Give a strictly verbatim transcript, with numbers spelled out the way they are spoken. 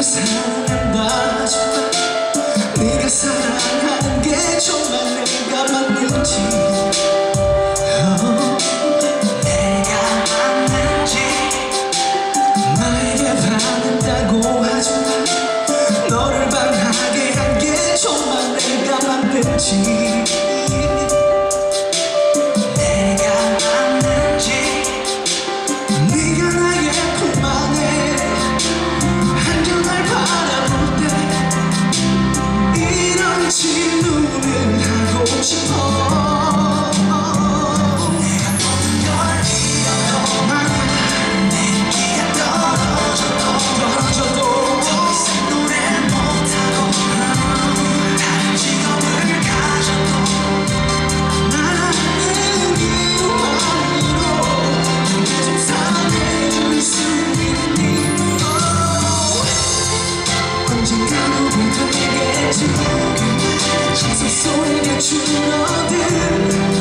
사랑한다 하지만 네가 사랑하는 게 정말 내가 맞는지 oh, 내가 맞는지 나에게 반한다고 하지만 너를 반하게 한 게 정말 내가 맞는지 질문을 하고 싶어. 내가 모든 걸 잃어도 내 기가 떨어져도 떨어져도 더 이상 노래를 못하고 다른 직업을 가져도 나는 이유만으로 계속 사랑해줄 수 있니? 언젠가 우린 되겠지. 소리가 줄어든